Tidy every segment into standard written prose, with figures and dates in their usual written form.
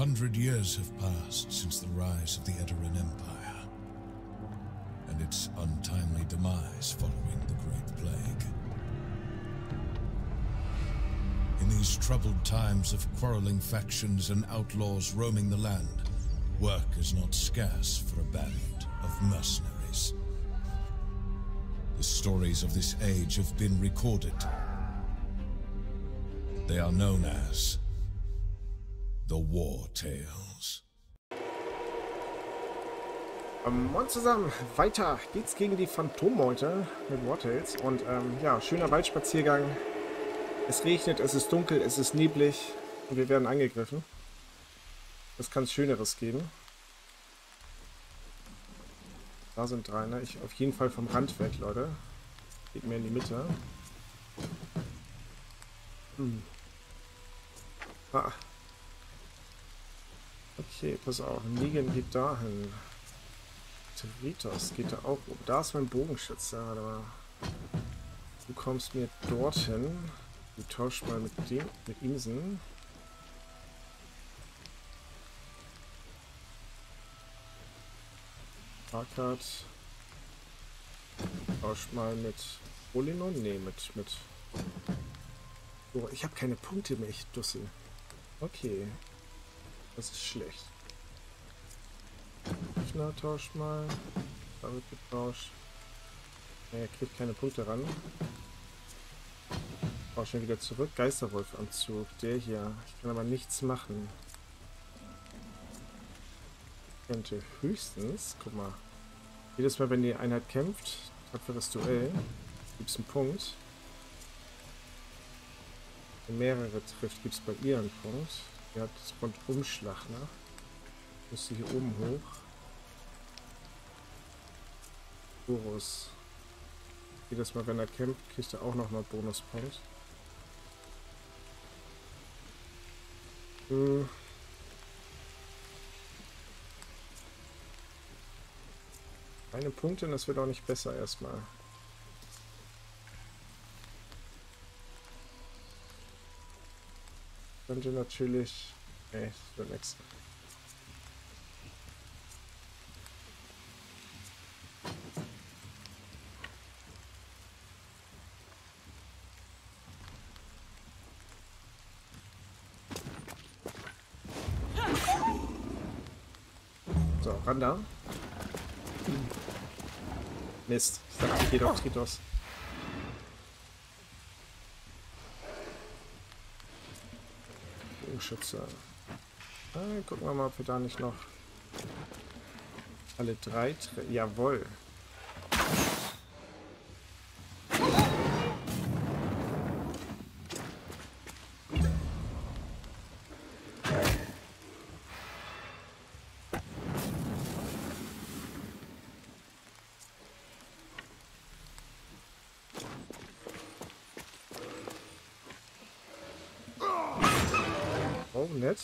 100 years have passed since the rise of the Edoran Empire, and its untimely demise following the Great Plague. In these troubled times of quarreling factions and outlaws roaming the land, work is not scarce for a band of mercenaries. The stories of this age have been recorded. They are known as the War Tales. Moin zusammen, weiter geht's gegen die Phantommeute mit War Tales. Und ja, schöner Waldspaziergang. Es regnet, es ist dunkel, es ist neblig und wir werden angegriffen. Das kann es Schöneres geben. Da sind drei, ne? Ich auf jeden Fall vom Rand weg, Leute. Geht mir in die Mitte. Ah. Okay, pass auf. Negan geht dahin. Tritos geht da auch um. Da ist mein Bogenschütze. Warte mal. Du kommst mir dorthin. Du tauschst mal mit dem, mit Imsen. Arkad. Tausch mal mit Olinon? Nee, mit. Oh, ich habe keine Punkte mehr, ich Dussel. Okay. Das ist schlecht. Öffner tauscht mal. Da wird getauscht. Er kriegt keine Punkte ran. Auch schon wieder zurück. Geisterwolfanzug. Der hier. Ich kann aber nichts machen. Ich könnte höchstens. Guck mal. Jedes Mal, wenn die Einheit kämpft, tapferes Duell, gibt es einen Punkt. Wenn mehrere trifft, gibt es bei ihr einen Punkt. Die hat das Rundumschlag, ne? Müsste hier oben hoch. Horus. Jedes Mal, wenn er kämpft, kriegt er auch nochmal Bonuspunkt. Eine Punkte, das wird auch nicht besser erstmal. Könnte natürlich... Nee, das wird nichts. So, ran da. Mist, ich dachte, ich gehe doch Tritos. Bogenschütze. Gucken wir mal, ob wir da nicht noch alle drei treffen. Jawohl. Oh, nett.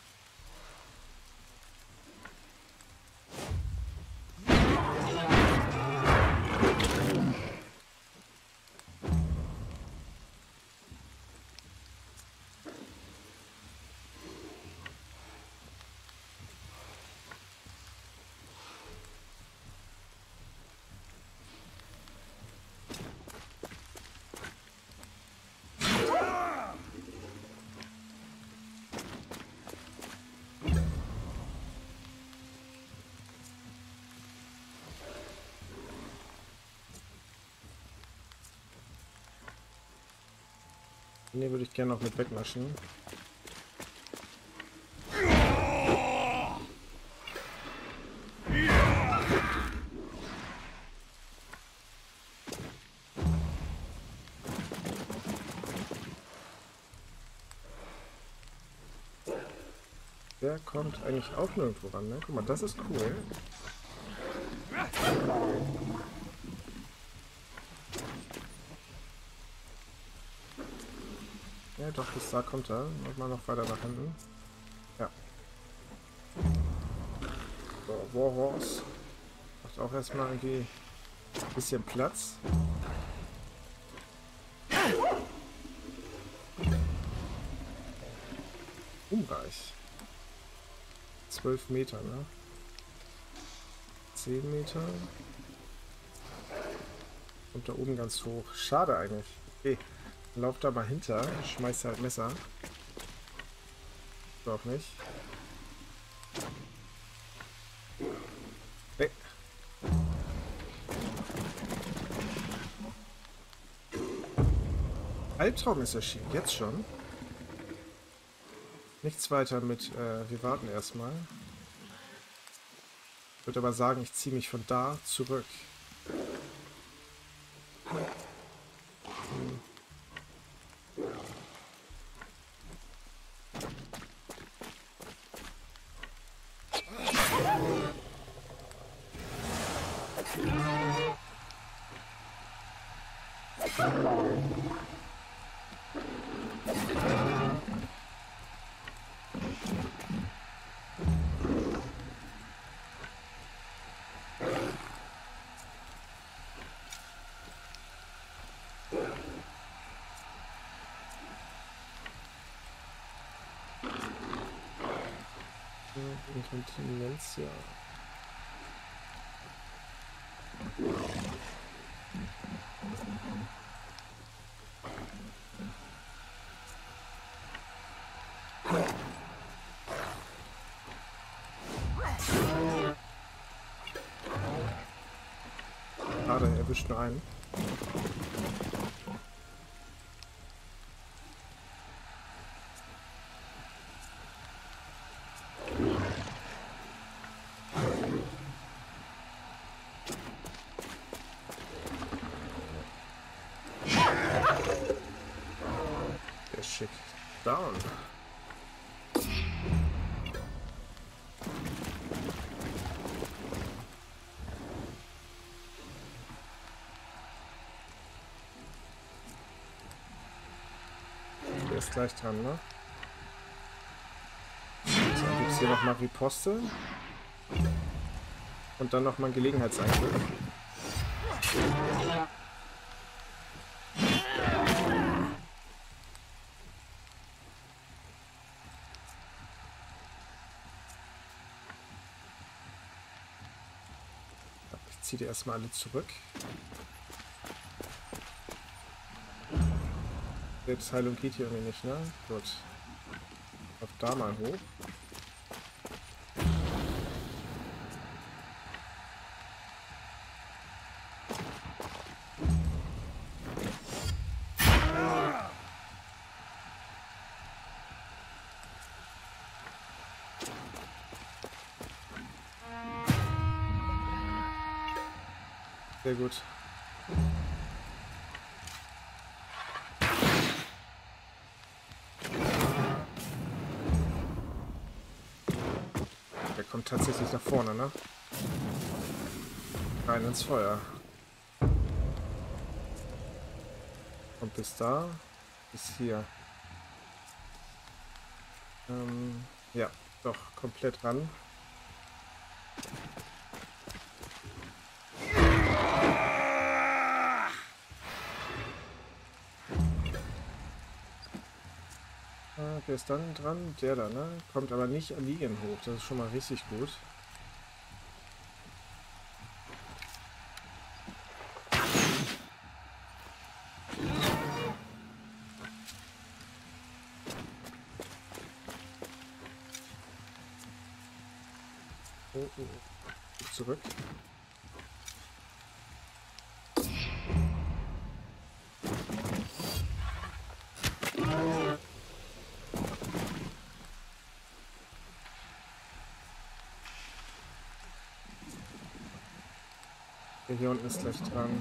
Den würde ich gerne noch mit wegnaschen. Der kommt eigentlich auch nirgendwo ran, ne? Guck mal, das ist cool. Ja, doch, bis da kommt er. Mal noch weiter nach hinten. Ja. So, Warhorse. Macht auch erstmal irgendwie ein bisschen Platz. Umreich. 12 Meter, ne? 10 Meter. Und da oben ganz hoch. Schade eigentlich. Okay, lauf da mal hinter. Schmeiß halt Messer. Doch nicht. Hey. Albtraum ist erschienen. Jetzt schon. Nichts weiter mit, wir warten erstmal. Ich würde aber sagen, ich ziehe mich von da zurück. Inkontinenz, ja. Schade, er erwischt nur einen. Schick. Down. Der ist gleich dran, ne? So, dann gibt es hier nochmal Riposte. Und dann nochmal einen Gelegenheitsangriff. Ich ziehe die erstmal alle zurück. Selbstheilung geht hier irgendwie nicht, ne? Gut. Auf da mal hoch. Sehr gut. Der kommt tatsächlich nach vorne, ne? Rein ins Feuer. Und bis da, bis hier. Ja, doch, komplett ran. Wer ist dann dran? Der da, ne? Kommt aber nicht liegen hoch. Das ist schon mal richtig gut. Oh, oh. Zurück. Der hier unten ist gleich dran.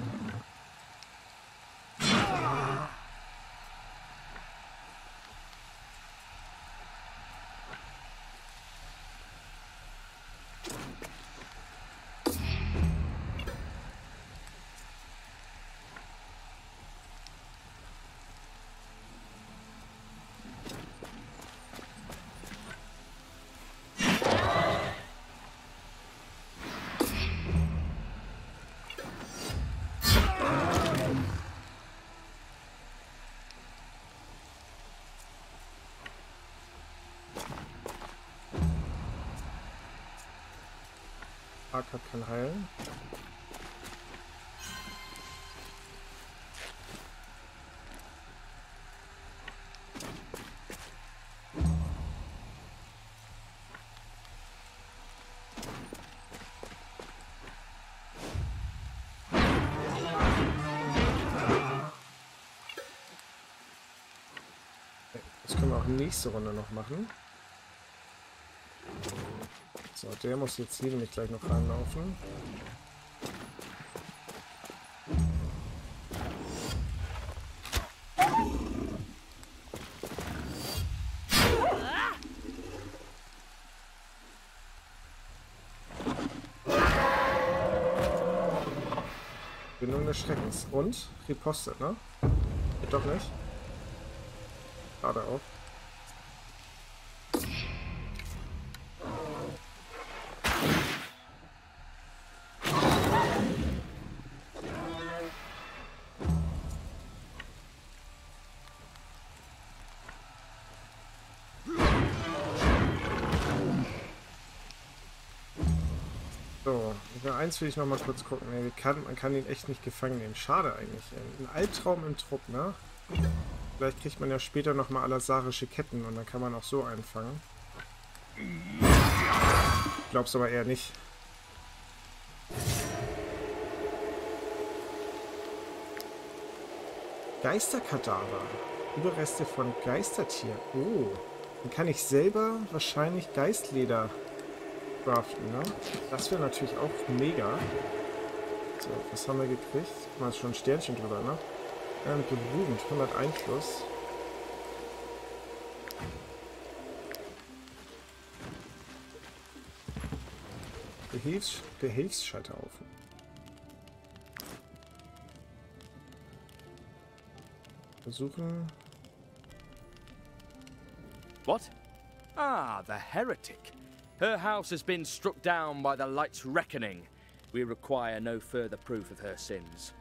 Arkat kann heilen. Das können wir auch nächste Runde noch machen. So, der muss jetzt hier nämlich gleich noch reinlaufen. Bindung des Schreckens. Und? Riposte, ne? Geht doch nicht. Gerade auch. So, eins will ich noch mal kurz gucken. Nee, man kann ihn echt nicht gefangen nehmen. Schade eigentlich. Ein Albtraum im Trupp, ne? Vielleicht kriegt man ja später noch mal alasarische Ketten und dann kann man auch so einfangen. Ich glaub's aber eher nicht. Geisterkadaver. Überreste von Geistertier. Oh. Dann kann ich selber wahrscheinlich Geistleder craften, ne? Das wäre natürlich auch mega. So, was haben wir gekriegt? Mal schon ein Sternchen drüber, ne? Berühmt, 100 Einfluss. Behelfsscheiterhaufen. Versuchen. What? Ah, the heretic. Her house has been struck down by the light's reckoning. We require no further proof of her sins.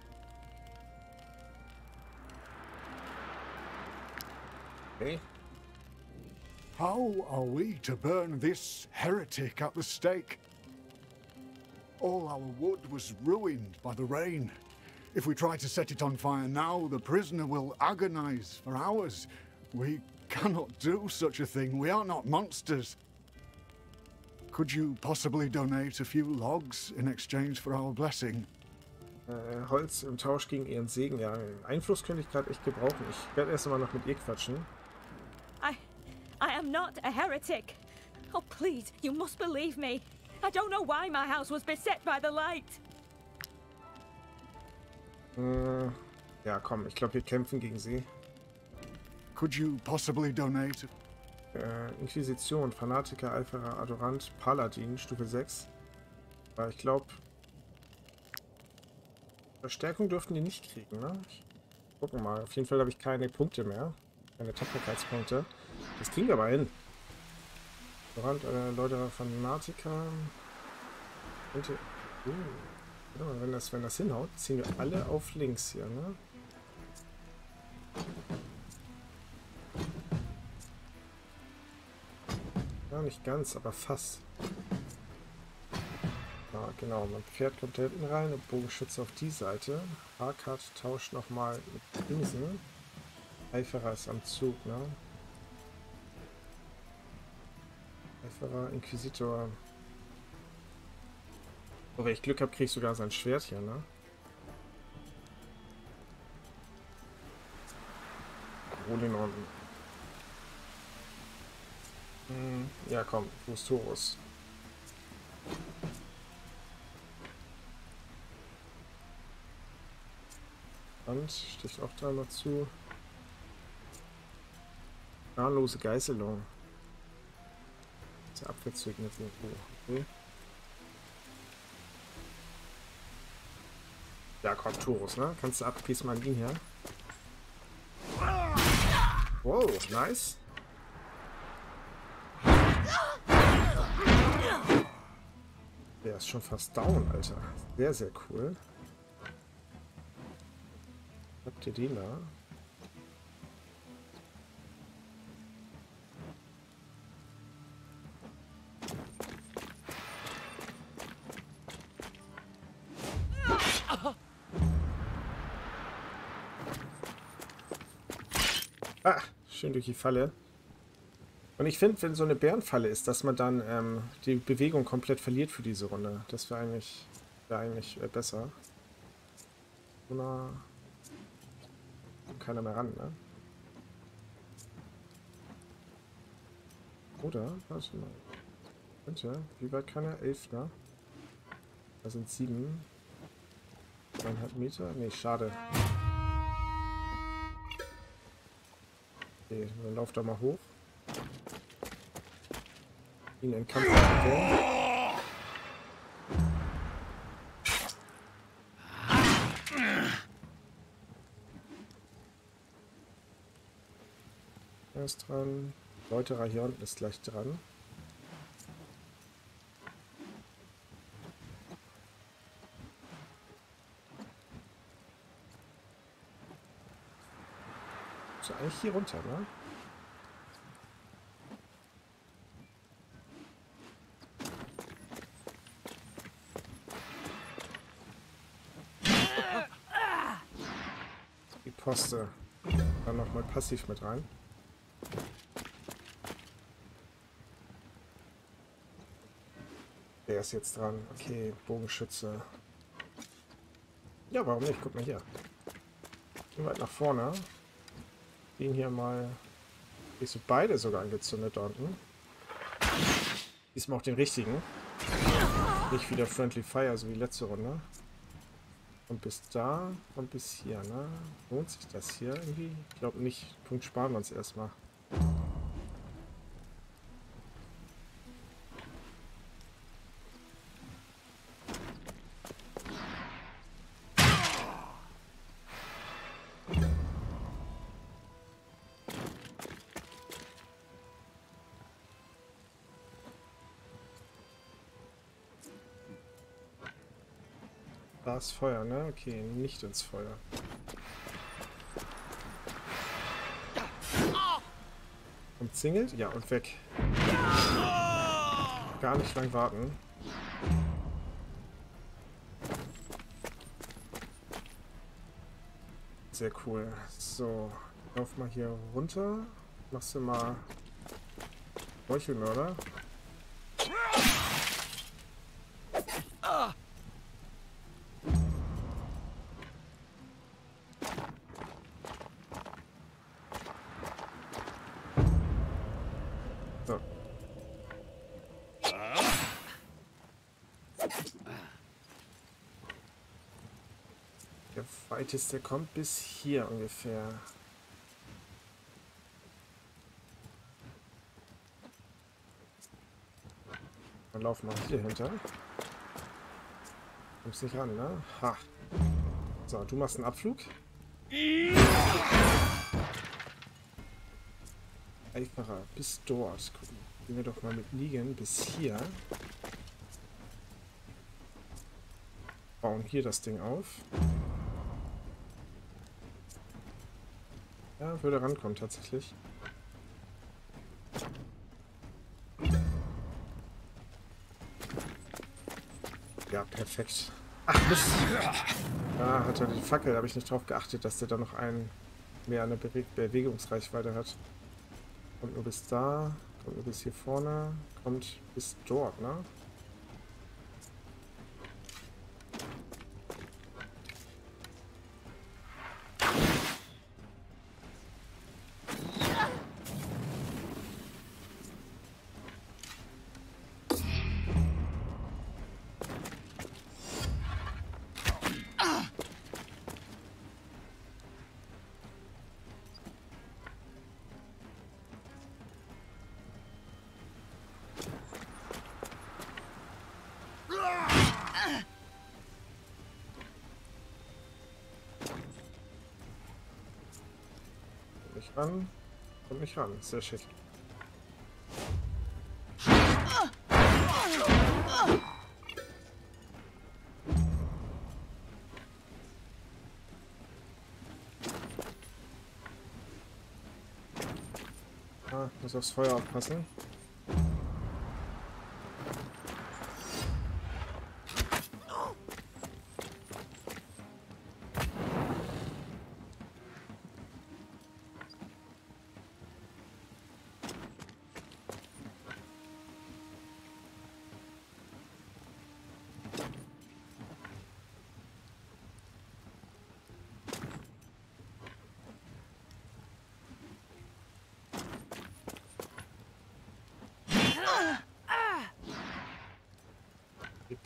Okay. How are we to burn this heretic at the stake? All our wood was ruined by the rain. If we try to set it on fire now, the prisoner will agonize for hours. We cannot do such a thing. We are not monsters. Could you possibly donate a few logs in exchange for our blessing? Holz im Tausch gegen ihren Segen. Ja, Einfluss könnte ich gerade echt gebrauchen. Ich werde erst mal noch mit ihr quatschen. I am not a heretic. Oh, please, you must believe me. I don't know why my house was beset by the light. Ja, komm, ich glaube, wir kämpfen gegen sie. Could you possibly donate? Inquisition, Fanatiker, Eiferer, Adorant, Paladin, Stufe 6. Aber ich glaube, Verstärkung dürften die nicht kriegen, ne? Gucken mal. Auf jeden Fall habe ich keine Punkte mehr. Keine Tapferkeitspunkte. Das kriegen wir aber hin. Adorant, Leute, Fanatiker. Wenn das hinhaut, ziehen wir alle auf links hier, ne? Ja, nicht ganz, aber fast. Ja, genau, mein Pferd kommt da hinten rein und Bogenschütze auf die Seite. Arkat tauscht nochmal mit Crimson. Eiferer ist am Zug, ne? Eiferer, Inquisitor. Oh, wenn ich Glück habe, kriege ich sogar sein Schwert hier, ne? Rolinon. Ja, komm, Fustorus. Und sticht auch da noch zu. Planlose Geißelung. Der Abwehrzug mit dem okay. Ja, komm, Torus, ne? Kannst du abgießen mal an ihn her. Wow, nice. Der ist schon fast down, Alter. Sehr, sehr cool. Habt ihr den da? Ah, schön durch die Falle. Und ich finde, wenn so eine Bärenfalle ist, dass man dann die Bewegung komplett verliert für diese Runde. Das wäre eigentlich besser. Oder kommt keiner mehr ran, ne? Oder? Warte mal. Könnte. Wie weit kann er? 11, ne? Da sind 7. 2,5 Meter? Ne, schade. Okay, dann lauft er mal hoch. Ihn in Kampf entwickeln. Er ist dran. Läuterer hier unten ist gleich dran. So, eigentlich hier runter, ne? Die Poste. Dann nochmal passiv mit rein. Der ist jetzt dran. Okay, Bogenschütze. Ja, warum nicht? Guck mal hier. Gehen weit nach vorne. Den hier mal. Ich so beide sogar angezündet da unten. Diesmal auch den richtigen. Nicht wieder Friendly Fire, so wie letzte Runde. Und bis da und bis hier, ne? Lohnt sich das hier irgendwie? Ich glaube nicht. Punkt sparen wir uns erstmal. Da ist Feuer, ne? Okay, nicht ins Feuer. Umzingelt? Ja, und weg. Gar nicht lang warten. Sehr cool. So, lauf mal hier runter. Machst du mal Meuchelmörder. So. Der weiteste kommt bis hier ungefähr. Dann laufen wir hier hinter. Kommst nicht ran, ne? Ha. So, du machst einen Abflug. Einfacher. Bis dort. Gucken. Gehen wir doch mal mit Liegen bis hier. Bauen hier das Ding auf. Ja, würde rankommen tatsächlich. Ja, perfekt. Ach, Mist. Da hat er die Fackel, habe ich nicht drauf geachtet, dass der da noch mehr eine Bewegungsreichweite hat. Kommt nur bis da, kommt nur bis hier vorne, kommt bis dort, ne? Ran. Kommt nicht ran. Sehr schick. Ah, muss aufs Feuer aufpassen.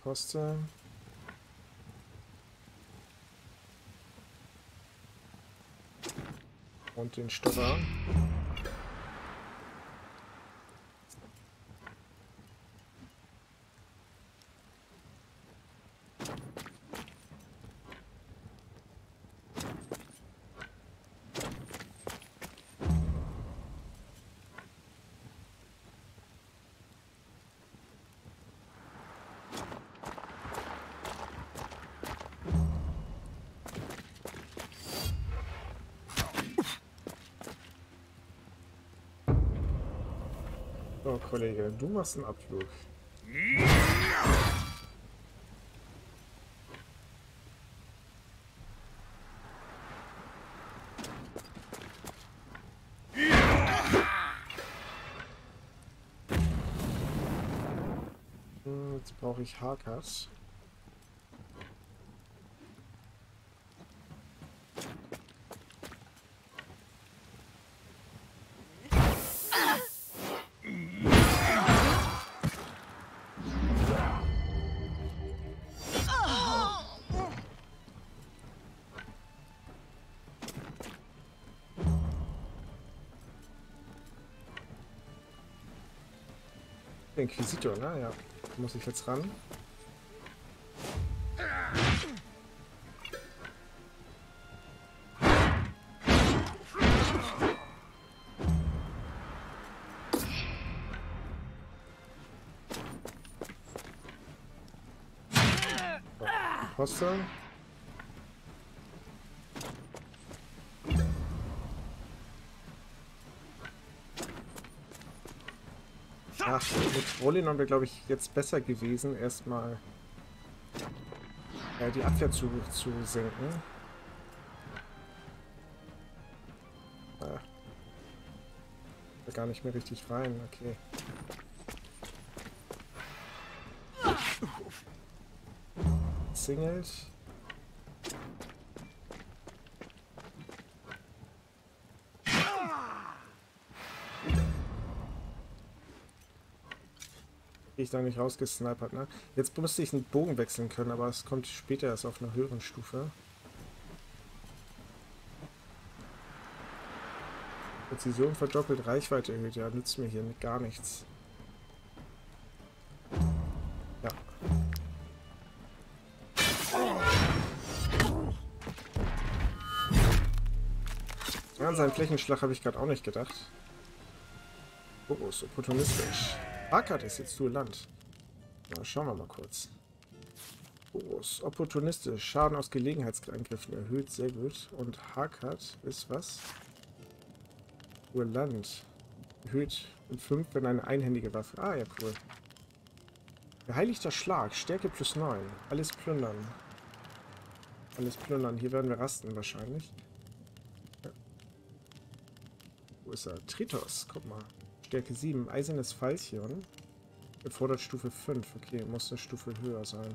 Poste. Und den Stopper. So, Kollege, du machst einen Abflug. Jetzt brauche ich Hakas. Inquisitor, ne? Ja. Da muss ich jetzt ran. So, Poste. Ach, mit Rollinon wäre, glaube ich, jetzt besser gewesen, erstmal die Abwehr zu senken. Gar nicht mehr richtig rein, okay. Singelt. Ich da nicht rausgesnipert, ne? Jetzt müsste ich einen Bogen wechseln können, aber es kommt später erst auf einer höheren Stufe. Präzision verdoppelt, Reichweite erhöht, ja, nützt mir hier gar nichts. Ja. Ja, an seinen Flächenschlag habe ich gerade auch nicht gedacht. Oh, ist opportunistisch. Hakat ist jetzt Duellant. Na, schauen wir mal kurz. Oh, ist opportunistisch. Schaden aus Gelegenheitsangriffen erhöht, sehr gut. Und Hakat ist was? Duellant. Erhöht um 5, wenn eine einhändige Waffe. Ah, ja, cool. Geheiligter Schlag. Stärke plus 9. Alles plündern. Alles plündern. Hier werden wir rasten wahrscheinlich. Ja. Wo ist er? Tritos. Guck mal. Stärke 7. Eisernes Falchion. Erfordert Stufe 5. Okay, muss eine Stufe höher sein.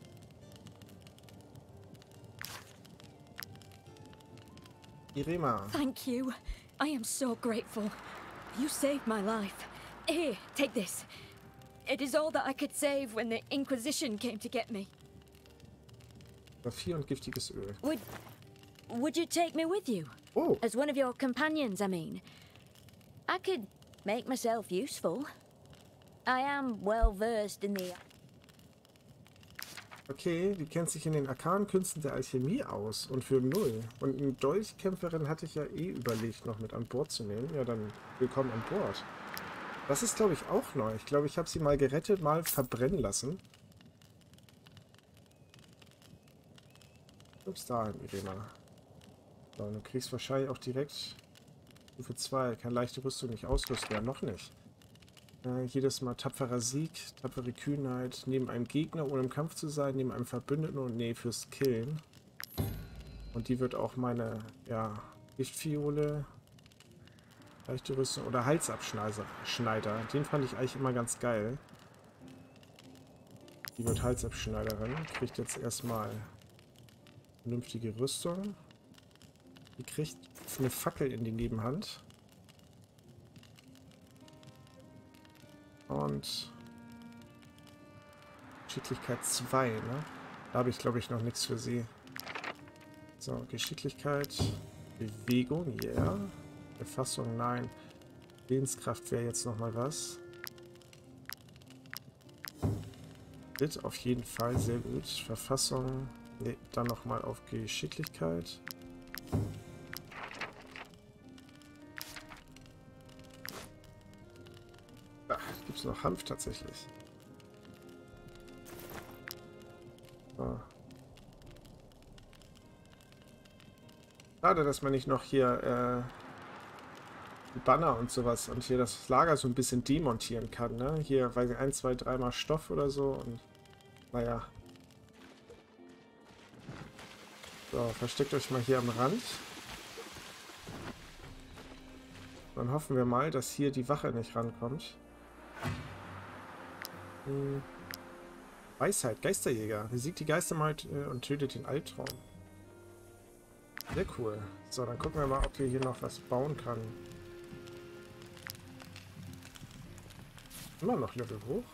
Irema. Thank you. I am so grateful. You saved my life. Here, take this. It is all that I could save when the Inquisition came to get me. Saphir und giftiges Öl. Would you take me with you? Oh. As one of your companions, I mean. I could make myself useful. I am well versed in the... Okay, die kennt sich in den Arkanenkünsten der Alchemie aus und für 0. Und eine Dolchkämpferin hatte ich ja eh überlegt, noch mit an Bord zu nehmen. Ja, dann willkommen an Bord. Das ist, glaube ich, auch neu. Ich glaube, ich habe sie mal gerettet, mal verbrennen lassen. Ups, dahin, Irena. So, du kriegst wahrscheinlich auch direkt Stufe 2. Kann leichte Rüstung nicht ausrüsten. Ja, noch nicht. Jedes Mal tapferer Sieg, tapfere Kühnheit, neben einem Gegner, ohne im Kampf zu sein, neben einem Verbündeten und nee, fürs Killen. Und die wird auch meine, ja, Giftfiole, leichte Rüstung oder Halsabschneider. Den fand ich eigentlich immer ganz geil. Die wird Halsabschneiderin, kriegt jetzt erstmal vernünftige Rüstung. Die kriegt eine Fackel in die Nebenhand. Und Geschicklichkeit 2, ne? Da habe ich, glaube ich, noch nichts für sie. So, Geschicklichkeit, Bewegung, ja. Yeah. Erfassung, nein. Willenskraft wäre jetzt nochmal was. Wit auf jeden Fall, sehr gut. Verfassung, ne, dann nochmal auf Geschicklichkeit. Ach, gibt es noch Hanf tatsächlich. So. Schade, dass man nicht noch hier Banner und sowas und hier das Lager so ein bisschen demontieren kann, ne? Hier, weil 1, 2, 3 mal Stoff oder so und naja. So, versteckt euch mal hier am Rand. Dann hoffen wir mal, dass hier die Wache nicht rankommt. Weisheit, Geisterjäger. Besiegt die Geistermacht und tötet den Albtraum. Sehr cool. So, dann gucken wir mal, ob wir hier noch was bauen können. Immer noch Level hoch.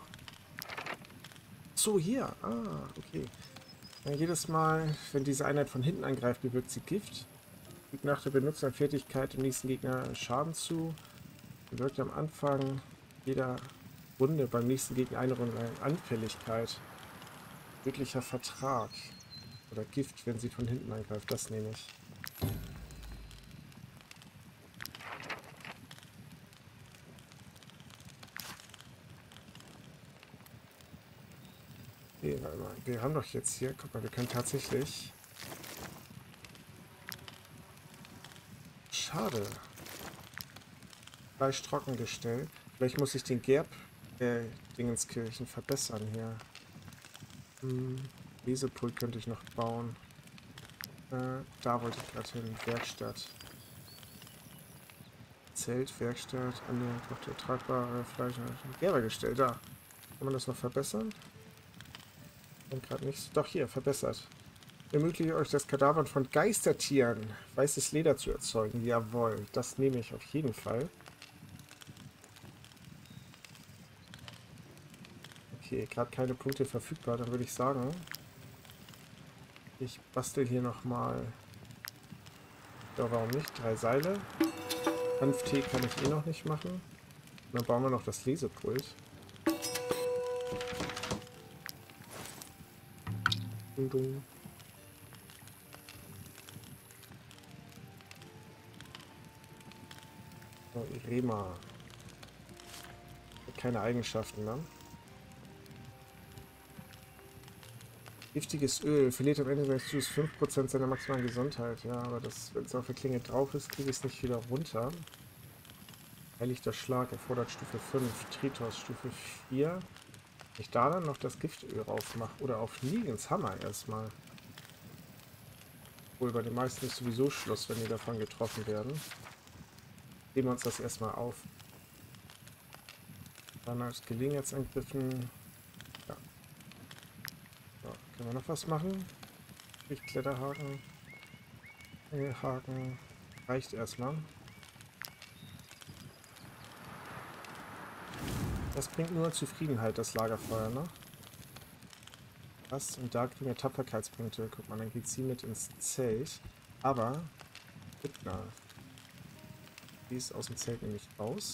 So, hier. Ah, okay. Ja, jedes Mal, wenn diese Einheit von hinten angreift, bewirkt sie Gift. Fügt nach der Benutzerfertigkeit dem nächsten Gegner Schaden zu. Bewirkt am Anfang jeder Runde beim nächsten Gegner eine Runde lang Anfälligkeit. Wirklicher Vertrag. Oder Gift, wenn sie von hinten angreift. Das nehme ich. Okay, warte mal. Wir haben doch jetzt hier, guck mal, wir können tatsächlich... Schade. Fleisch trockengestellt. Vielleicht muss ich den Dingenskirchen verbessern hier. Lesepult könnte ich noch bauen. Da wollte ich gerade hin. Werkstatt. Zelt, Werkstatt, andere tragbare Fleisch. Gerbergestell, da. Kann man das noch verbessern? Und gerade nicht. Doch, hier, verbessert. Ermöglicht euch das Kadavern von Geistertieren. Weißes Leder zu erzeugen. Jawohl, das nehme ich auf jeden Fall. Okay, gerade keine Punkte verfügbar. Dann würde ich sagen, ich bastel hier nochmal. Ja, warum nicht? 3 Seile. Hanftee kann ich eh noch nicht machen. Und dann bauen wir noch das Lesepult. Dum, dum. So, Irema. Hat keine Eigenschaften, ne? Giftiges Öl verliert am Ende seines Zuges 5% seiner maximalen Gesundheit. Ja, aber das, wenn es auf der Klinge drauf ist, kriege ich es nicht wieder runter. Heiligter Schlag erfordert Stufe 5. Tritos Stufe 4. Wenn ich da dann noch das Giftöl drauf mache. Oder auf Negan's Hammer erstmal. Obwohl bei den meisten ist sowieso Schluss, wenn die davon getroffen werden. Nehmen wir uns das erstmal auf. Dann als Gelegenheitsangriffen. Ja. So, können wir noch was machen? Kletterhaken. Haken. Reicht erstmal. Das bringt nur Zufriedenheit, das Lagerfeuer, ne? Was? Und da kriegen wir Tapferkeitspunkte. Guck mal, dann geht sie mit ins Zelt. Aber, Hübner. Die ist aus dem Zelt nämlich raus.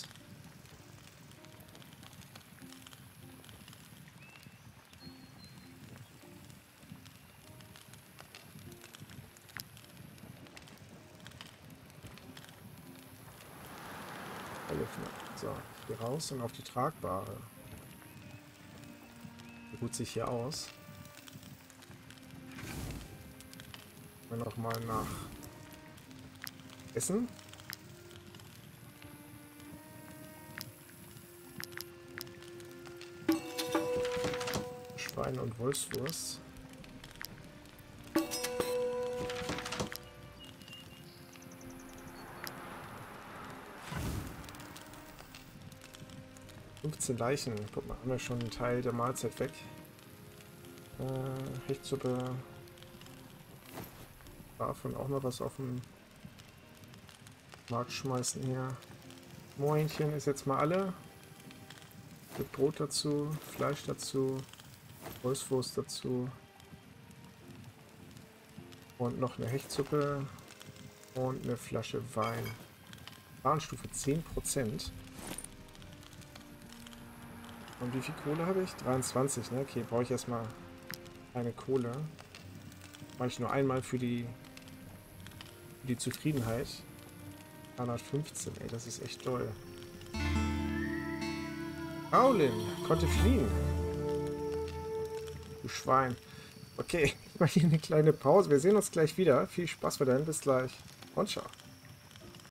So, hier raus und auf die tragbare. Die ruht sich hier aus. Dann nochmal nach Essen. Schwein und Wolfswurst. Leichen. Guck mal, haben wir schon einen Teil der Mahlzeit weg. Hechtsuppe. Davon auch mal was auf den Markt schmeißen hier. Moinchen ist jetzt mal alle. Mit Brot dazu, Fleisch dazu. Wolfswurst dazu. Und noch eine Hechtsuppe. Und eine Flasche Wein. Warnstufe 10%. Und wie viel Kohle habe ich? 23, ne? Okay, brauche ich erstmal eine Kohle. Mache ich nur einmal für die Zufriedenheit. 315, ey, das ist echt toll. Paulin konnte fliehen. Du Schwein. Okay, ich mache hier eine kleine Pause. Wir sehen uns gleich wieder. Viel Spaß weiterhin. Bis gleich. Und ciao.